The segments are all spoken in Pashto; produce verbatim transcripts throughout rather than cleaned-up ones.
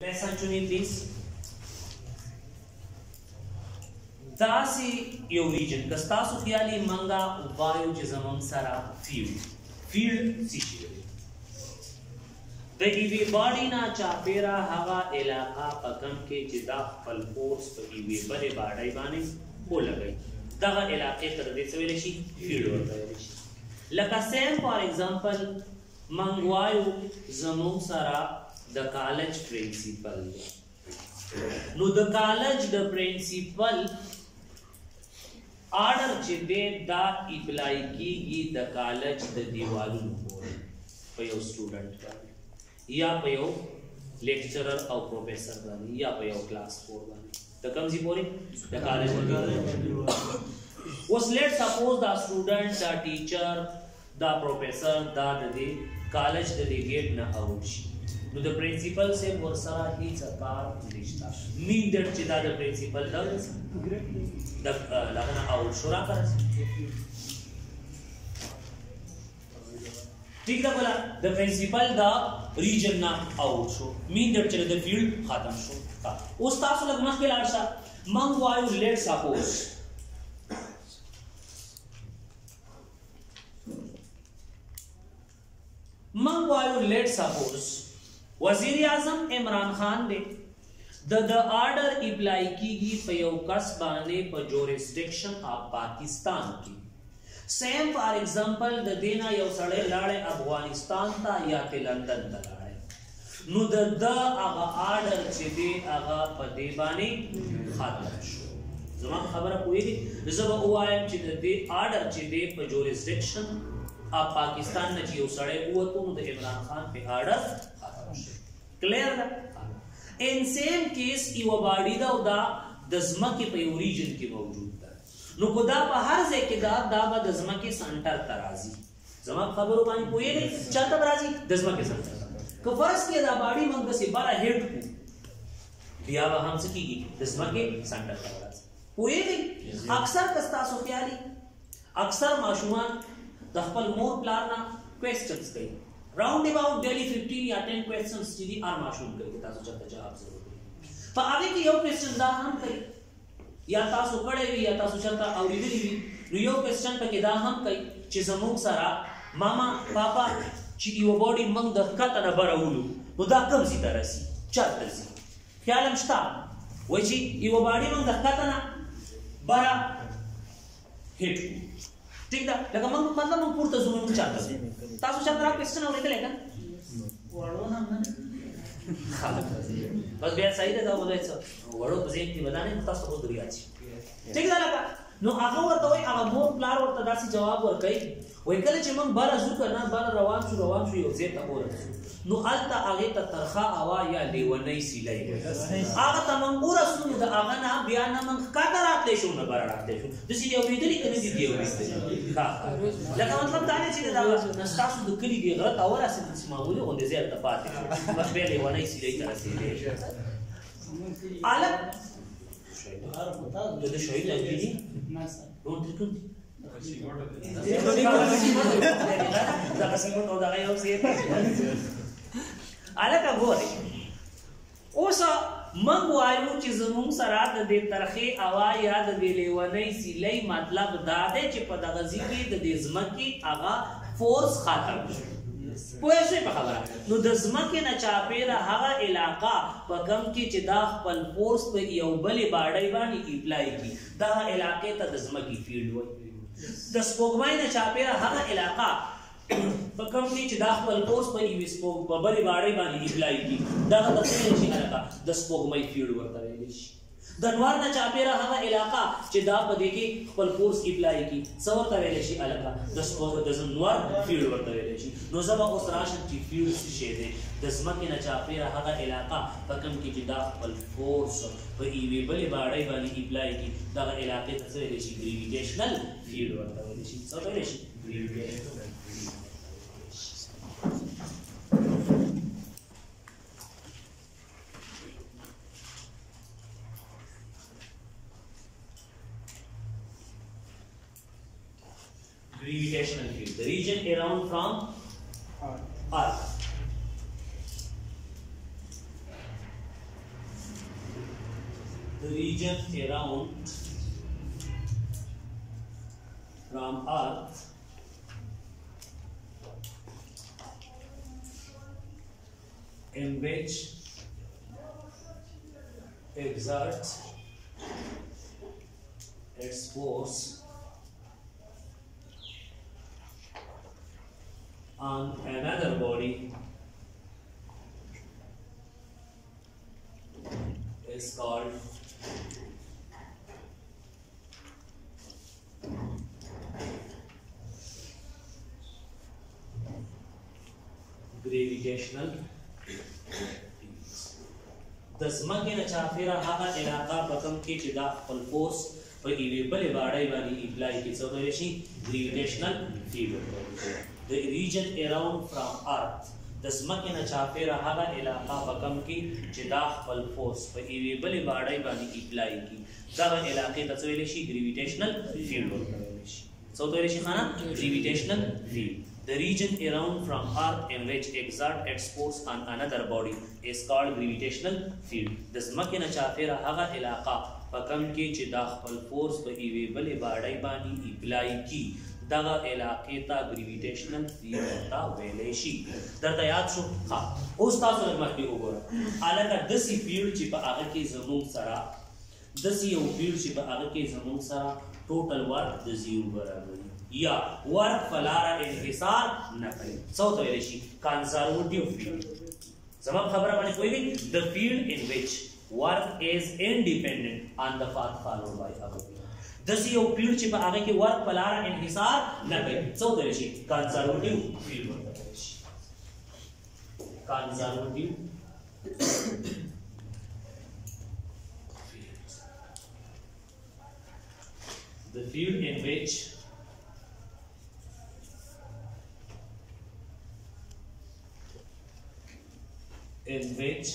पैसा चुनी प्लीज दासी यो रीजन कस्ता सु ख्याली मंगा वायु जे जमन सारा फील्ड फील्ड सिशी द ईवी बॉडी ना चापेरा हवा इलाका पकम के जिदा फल फोर्स प ईवी बड़े बाड़ाई बाने को लगई दगा इलाके तर दे सवेले शी फील्ड होता है लका सेम फॉर एग्जांपल मंगवायु जमन सारा द कॉलेज प्रिंसिपल नो द कॉलेज द प्रिंसिपल आर्डर चे दे दा इप्लाई की गी द कॉलेज द दीवालू बोल पयो स्टूडेंट का या पयो लेक्चरर और प्रोफेसर का या पयो क्लास फोर का द कम्स बोले द college was let suppose the student the teacher the professor the the college the get na out no the principal से वर्षा ही सरकार रिश्ता mean that चिदा the principal does the लगना out शुरा कर ठीक है बोला the principal the region ना out शो mean that चिदा the field खत्म शो का उस तासु लगना के लाडसा मंगवायु let suppose मंगवायु let suppose वजीर आजम इमरान खान ने द द आर्डर इप्लाई की गई पयोकस बाने पर जोरिस्डिक्शन ऑफ पाकिस्तान की सेम फॉर एग्जांपल द देना यो सड़े लाड़े अफगानिस्तान ता या ते लंदन ता लाड़े नु द द आगा आर्डर चे दे आगा पदे बाने खातर शो जमा खबर कोई दी जब ओआईएम चे दे आर्डर चे दे पर जोरिस्डिक्शन ऑफ पाकिस्तान ने जो सड़े वो तो द इमरान खान पे order clear in same case इव बॉडी दा दा दजमा के पे ओरिजिन के मौजूद था नो खुदा पर हर जे के दा दा बा दजमा के सेंटर तराजी जमा खबर बानी कोई नहीं चाहता राजी दजमा के सेंटर को फर्ज के दा बॉडी मंग से बड़ा हेड को दिया वहां से की दजमा के सेंटर तराजी कोई नहीं अक्सर कस्ता सो ख्याली अक्सर माशूमान दखल मोर प्लान ना क्वेश्चंस कई राउंड अबाउट डेली फिफ्टीन या टेन क्वेश्चंस जी आर माशूम करके तासो चलता जवाब जरूर पर आगे की यो क्वेश्चन दा हम कई या तासो कड़े भी या तासो चलता और इधर भी यो क्वेश्चन पे के दा हम कई चिजमुक सारा मामा पापा ची यो बॉडी मंग द कत ना बराउलू नो दा कम सी तरह सी चलता सी ख्याल मस्ता वही यो बॉडी मंग द कत ना बरा हिट ठीक दा लगा मंग मतलब मंग पूर्त जुनून चाहता है तासो चंद्रा क्वेश्चन और इधर लेगा वड़ो ना बस बिया सही था बोलायचं वड़ो तुझे एक बताने तासो बहुत दुरिया छी ठीक दा लगा नो आगा वर तो आगा मोर प्लार वर तदासी जवाब वर कई वैकले चे मंग बाला जु करना बाला रवान सु रवान सु यो जेता बोल नो अलता आगे त तरखा आवा या लेवनई सिलाई आगा त मंग पूरा सुन द आगा ना बयान ना मंग का कराते शो न बराते शो दिसी ये उरी कने दी दियो का लगा मतलब ताने ची दा नस्ता सु दुकली दी गलत और ऐसे मामूली होंदे जे त पाते बस बे लेवनई सिलाई तरह से अलग शहीद बता जो शहीद लगी ना sir don't trick ala ka gore osa mangwayu ci zamun sarata de tarxe awa ya da de lewanai silai मतलब दादे च पदगजी के द देजमकी आगा फोर्स खातर पोए से खबरा नो दजमकी न चापेरा हवा इलाका पगम की चिदाख पल फोर्स पे यो बले बाड़ई बानी अप्लाई की दा इलाके त दजमकी फील्ड होई द स्पोगमाई न चापेरा हवा इलाका पकम की चिदाख पल फोर्स पर ई स्पोग बले बाड़ई बानी अप्लाई की दा दसने ची इलाका द स्पोगमाई फील्ड वर्ता रेलिश दनवार न चापेरा हवा इलाका चिदा पदे की पल फोर्स अप्लाई की सवर तरेलेशी इलाका द स्पोग दजनवार फील्ड वर्ता रेलिश नो जबा उस राशन की फील्ड से शेदे दजमा के न चापेरा हवा इलाका पकम की चिदा पल फोर्स पर ई बले बाड़ई बानी अप्लाई की दा इलाके तसरेलेशी ग्रेविटेशनल फील्ड वर्ता रेलिश सब रेलिश gravitational gravitational field, the region around from Earth. the region around from Earth in which exerts its force on another body is called gravitational fields. د ځمکې نه چاپیره هغه علاقه په کوم کې چې دا خپل فورس په یوې بلې باډۍ باندې اپلای کړي څه ویلی شي ګریویټیشنل فیلډ. د ریجن اراوند فرام ارث د ځمکې نه چاپیره هغه علاقه په کوم کې چې دا خپل فورس په یوې بلې باډۍ باندې اپلای کړي دغه علاقې ته څه ویلی شي ګریویټیشنل فیلډ ورته ویلی شي. څه ورته ویلی شي ښه نه ګریویټیشنل فیلډ. The region around from Earth in which exert its force on another body is called gravitational field. د ځمکې نه چاپیره هغه علاقه په کوم کې چې دا خپل فورس په یوې بلې باډۍ باندې اپلای کړي دغه علاقې ته ګریویټیشنل فیلډ ورته ویلی شي. درته یاد شو؟ ښه اوس تاسو لږ مخکې وګوره هلکه داسې فیلډ چې په هغه کې زموږ سره داسې یو فیلډ چې په هغه کې زموږ سره ټوټل ورک د زیرو برابر یا ورک په لاره انحصار نه کوي څه ورته ویلی شي کنزرویټیو فیلډ. زما په خبره باندې پوهېږئ د فیلډ ان وچ ورک از انډیپینډنټ آن د پاث فالوډ بای ابو. داسې یو فیلډ چې په هغه کې ورک په لاره انحصار نه کوي څه ورته ویلی شي کنزرویټیو فیلډ ورته ویلی شي. کنزرویټیو the field in which in which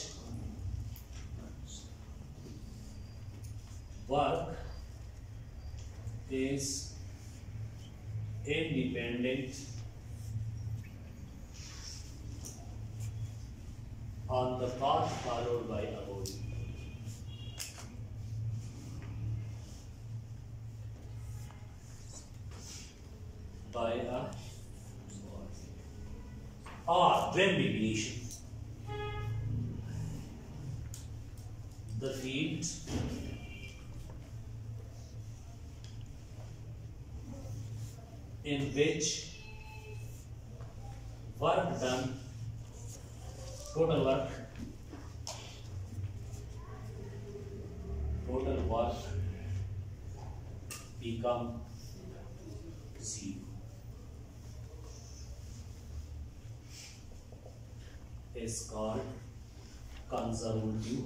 work is independent on the path followed by a body. By a or when definition the field in which work done total work total work become zero is called conservative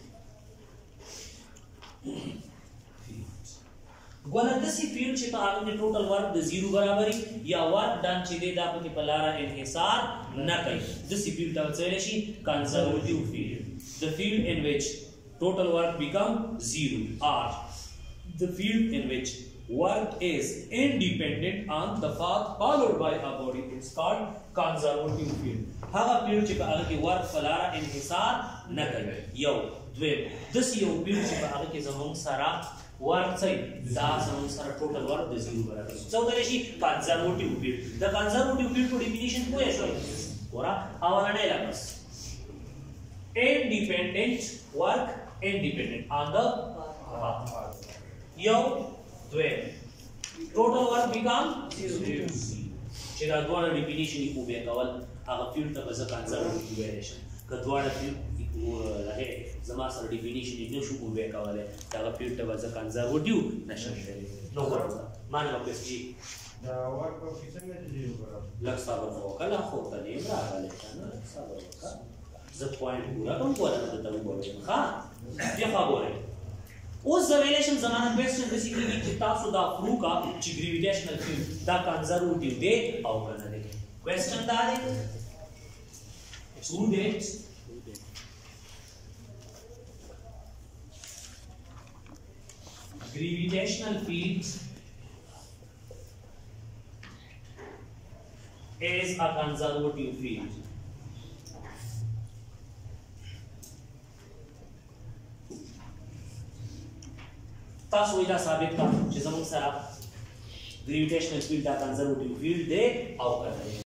field. ګوره داسې فیلډ چې په هغه کې ټوټل ورک د زیرو برابر یا ورک ډن چې دی دا پکې په لاره انحصار نه کوي داسې فیلډ ته څه ویلی شي کنزرویټیو فیلډ. the field in which total work become zero or the field in which work is independent on the path followed by a body is called conservative field. هغه فیلډ چې په هغه کې ورک په لاره انحصار نه کوي. یو دویم داسې یو فیلډ چې په هغه کې زموږ سره ورک څه دا زموږ سره ټوټل ورک د زیرو برابر څه ویلی شي کنزرویټیو فیلډ. د کنزرویټیو فیلډ په ډیفینیشن پوه شوئ ګوره اولنی لفظ independent work independent on the path. یو دویم ټوټل ورک بیکم زیرو چې دا دواړه ډیفینیشن یې خو بیا کول هغه فیلډ ته به زه کنزرویټیو ویلی شم که دواړه فیلډ هغې زما سره ډیفینیشن یې نه شو خو بیا کولی دغه فیلډ ته به زه کنزرویټیو نه شم ویلی. نو ګوره ما نه به پوهېږي لږ صبر خو وکړه لا خوب ته نه یم راغلی که نه لږ صبر وکړه زه پوینټ پوره کړم ګوره نه درته وګورم ښه بیا ښه ګورئ اوس زه ویلی شم زما نه کوېسچن داسې کېږي چې تاسو دا پروو کا چې ګریویټیشنل فیلډ دا کنزرویټیو دی او که نه دی. کوېسچن دا دی prove it gravitational field is a conservative field. تاسو ویلا ثابت کا چې زموږ سره ګریویټیشنل فیلډ دا کنزرویټیو فیلډ دی او کنه